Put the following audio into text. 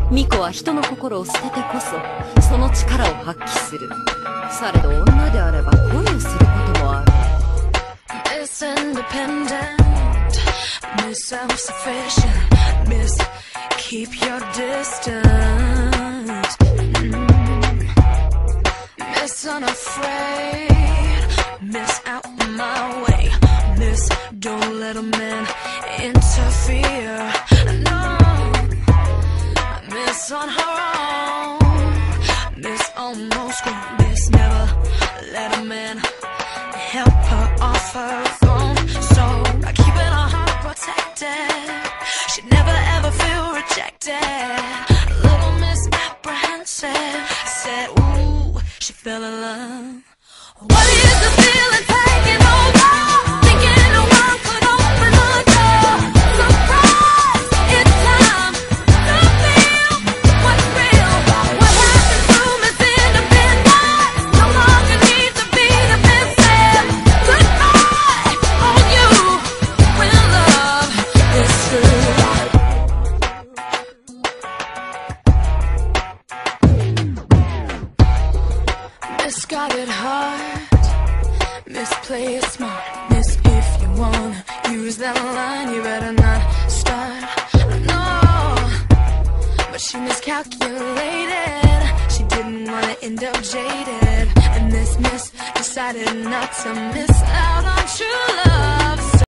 巫女は人の心を捨ててこそその力を発揮する。されど女であれば恋をすることもある。 Miss Independent, Miss Self-Sufficient, Miss Keep Your Distance, Miss Unafraid, Miss Out My Way, Miss Don't Let a Man Interfere, no, Miss On Her Own, Miss Almost Grown, Miss Never Let a Man help her off her throne. So by keeping her heart protected, she'd never ever feel rejected. Little Miss Apprehensive said, ooh, she fell in love. What is the feeling taking over? Thinking the world could open the door. Surprise, it's time to feel what's real. What happened to Miss Independence? No longer need to be defensive. Goodbye on you when love is true. Miss got it hard, Miss play it smart, Miss if you wanna use that line you better not start, no. But she miscalculated, she didn't wanna end up jaded. And this miss decided not to miss out on true love.